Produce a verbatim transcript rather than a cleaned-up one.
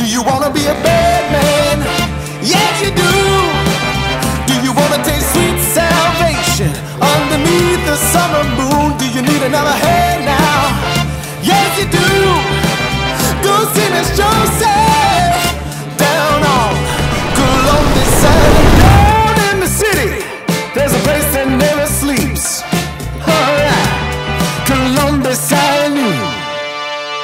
Do you wanna be a bad man? Yes you do. Do you wanna taste sweet salvation underneath the summer moon? Do you need another hand?